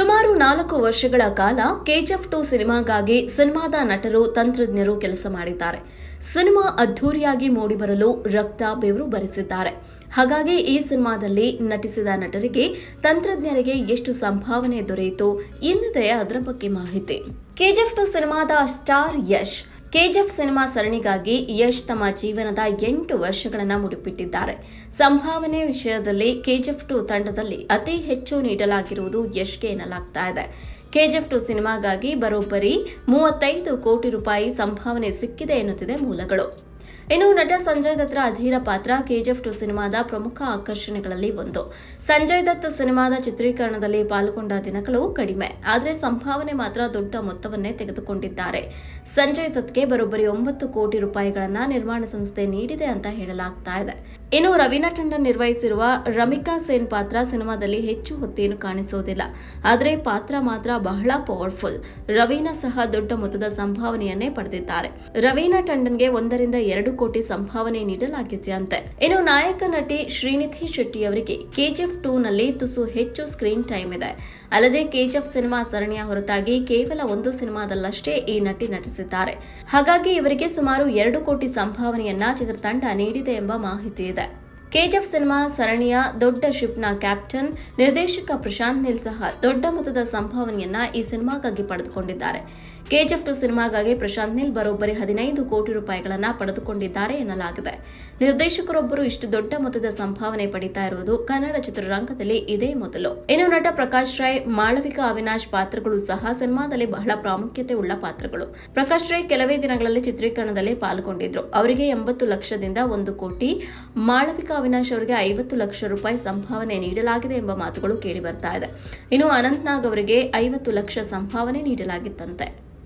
ಸುಮಾರು 4 ವರ್ಷಗಳ ಕಾಲ ಕೆಜಿಎಫ್ 2 ಸಿನಿಮಾಗಾಗಿ ಸಿನಿಮಾದ ನಟರು ತಂತ್ರಜ್ಞರು ಕೆಲಸ ಮಾಡಿದ್ದಾರೆ. ಸಿನಿಮಾ ಅದ್ಧೂರಿಯಾಗಿ ಮೂಡಿಬರಲು ರಕ್ತ ಬೆವರು ಬರಿಸಿದ್ದಾರೆ. ಹಾಗಾಗಿ ಈ ಸಿನಿಮಾದಲ್ಲಿ ನಟಿಸಿದ ನಟರಿಗೆ ತಂತ್ರಜ್ಞರಿಗೆ ಎಷ್ಟು ಸಂಭಾವನೆ ದೊರೆಯಿತು ಎನ್ನದೇ ಅದರ ಬಗ್ಗೆ ಮಾಹಿತಿ. ಕೆಜಿಎಫ್ 2 ಸಿನಿಮಾದ ಸ್ಟಾರ್ ಯಶ್ ಕೆಜಿಎಫ್ ಸಿನಿಮಾ ಸರಣಿಗಾಗಿ ಯಶ್ ತಮ್ಮ ಜೀವನದ 8 ವರ್ಷಗಳನ್ನು ಮುಡಿಪಿಟ್ಟಿದ್ದಾರೆ. ಸಂಭಾವನೆ ವಿಷಯದಲ್ಲಿ ಕೆಜಿಎಫ್ 2 ತಂಡದಲ್ಲಿ ಅತಿ ಹೆಚ್ಚು ನೀಡಲಾಗಿರುವುದು ಯಶ್ಗೆ ಎನ್ನಲಾಗ್ತಾ ಇದೆ. ಕೆಜಿಎಫ್ 2 ಸಿನಿಮಾಗಾಗಿ ಬರೋಬ್ಬರಿ 35 ಕೋಟಿ ರೂಪಾಯಿ ಸಂಭಾವನೆ ಸಿಕ್ಕಿದೆ ಎನ್ನುತ್ತಿದೆ ಮೂಲಗಳು. ಇನ್ನು ನಟ ಸಂಜಯ್ ದತ್ತರ ಅಧೀರ ಪಾತ್ರ ಕೆಜಿಎಫ್ 2 ಸಿನಿಮಾದ ಪ್ರಮುಖ ಆಕರ್ಷಣೆಗಳಲ್ಲಿ ಒಂದು. ಸಂಜಯ್ ದತ್ ಸಿನಿಮಾದ ಚಿತ್ರೀಕರಣದಲ್ಲಿ ಪಾಲ್ಗೊಂಡ ದಿನಗಳು ಕಡಿಮೆ, ಆದರೆ ಸಂಭಾವನೆ ಮಾತ್ರ ದೊಡ್ಡ ಮೊತ್ತವನ್ನೇ ತೆಗೆದುಕೊಂಡಿದ್ದಾರೆ. ಸಂಜಯ್ ದತ್ಗೆ ಬರೋಬ್ಬರಿ 9 ಕೋಟಿ ರೂಪಾಯಿಗಳನ್ನ ನಿರ್ಮಾಣ ಸಂಸ್ಥೆ ನೀಡಿದೆ ಅಂತ ಹೇಳಲಾಗ್ತಾ ಇದೆ. ಇನ್ನು ರವೀನಾ ಟಂಡನ್ ನಿರ್ವಹಿಸಿರುವ ರಮಿಕಾ ಸೇನ್ ಪಾತ್ರ ಸಿನಿಮಾದಲ್ಲಿ ಹೆಚ್ಚು ಹೊತ್ತೇನು ಕಾಣಿಸೋದಿಲ್ಲ, ಆದರೆ ಪಾತ್ರ ಮಾತ್ರ ಬಹಳ ಪವರ್ಫುಲ್. ರವೀನಾ ಸಹ ದೊಡ್ಡ ಮೊತ್ತದ ಸಂಭಾವನೆಯನ್ನೇ ಪಡೆದಿದ್ದಾರೆ. ರವೀನಾ ಟಂಡನ್ಗೆ 1 ರಿಂದ 2 ಕೋಟಿ ಸಂಭಾವನೆ ನೀಡಲಾಗಿದೆಯಂತೆ. ಇನ್ನು ನಾಯಕ ನಟಿ ಶ್ರೀನಿಧಿ ಶೆಟ್ಟಿ ಅವರಿಗೆ ಕೆಜಿಎಫ್ 2 ನಲ್ಲಿ ತುಸು ಹೆಚ್ಚು ಸ್ಕ್ರೀನ್ ಟೈಮ್ ಇದೆ. ಅಲ್ಲದೆ ಕೆಜಿಎಫ್ ಸಿನಿಮಾ ಸರಣಿಯ ಹೊರತಾಗಿ ಕೇವಲ 1 ಸಿನಿಮಾದಲ್ಲಷ್ಟೇ ಈ ನಟಿ ನಟಿಸಿದ್ದಾರೆ. ಹಾಗಾಗಿ ಇವರಿಗೆ ಸುಮಾರು 2 ಕೋಟಿ ಸಂಭಾವನೆಯನ್ನ ಚಿತ್ರತಂಡ ನೀಡಿದೆ ಎಂಬ ಮಾಹಿತಿ ಇದೆ. ಕೆಜಿಎಫ್ ಸಿನಿಮಾ ಸರಣಿಯ ದೊಡ್ಡ ಶಿಪ್ನ ಕ್ಯಾಪ್ಟನ್ ನಿರ್ದೇಶಕ ಪ್ರಶಾಂತ್ ನೀಲ್ ಸಹ ದೊಡ್ಡ ಮೊತ್ತದ ಸಂಭಾವನೆಯನ್ನ ಈ ಸಿನಿಮಾಗಾಗಿ ಪಡೆದುಕೊಂಡಿದ್ದಾರೆ. ಕೆಜಿಎಫ್ 2 ಸಿನಿಮಾಗಾಗಿ ಪ್ರಶಾಂತ್ ನೀಲ್ ಬರೋಬ್ಬರಿ 15 ಕೋಟಿ ರೂಪಾಯಿಗಳನ್ನ ಪಡೆದುಕೊಂಡಿದ್ದಾರೆ ಎನ್ನಲಾಗಿದೆ. ನಿರ್ದೇಶಕರೊಬ್ಬರು ಇಷ್ಟು ದೊಡ್ಡ ಮೊತ್ತದ ಸಂಭಾವನೆ ಪಡಿತಾ ಇರುವುದು ಕನ್ನಡ ಚಿತ್ರರಂಗದಲ್ಲಿ ಇದೇ ಮೊದಲು. ಇನ್ನು ನಟ ಪ್ರಕಾಶ್ ರೈ, ಮಾಳವಿಕಾ ಅವಿನಾಶ್ ಪಾತ್ರಗಳು ಸಹ ಸಿನಿಮಾದಲ್ಲಿ ಬಹಳ ಪ್ರಾಮುಖ್ಯತೆ ಉಳ್ಳ ಪಾತ್ರಗಳು. ಪ್ರಕಾಶ್ ರೈ ಕೆಲವೇ ದಿನಗಳಲ್ಲಿ ಚಿತ್ರೀಕರಣದಲ್ಲಿ ಪಾಲ್ಗೊಂಡಿದ್ರು. ಅವರಿಗೆ 80 ಲಕ್ಷದಿಂದ 1 ಕೋಟಿ, ಮಾಳವಿಕಾ ಅವಿನಾಶ್ ಅವರಿಗೆ 50 ಲಕ್ಷ ರೂಪಾಯಿ ಸಂಭಾವನೆ ನೀಡಲಾಗಿದೆ ಎಂಬ ಮಾತುಗಳು ಕೇಳಿ ಬರ್ತಾ ಇದೆ. ಇನ್ನು ಅನಂತ್ ನಾಗ್ ಅವರಿಗೆ 50 ಲಕ್ಷ ಸಂಭಾವನೆ ನೀಡಲಾಗಿತ್ತಂತೆ.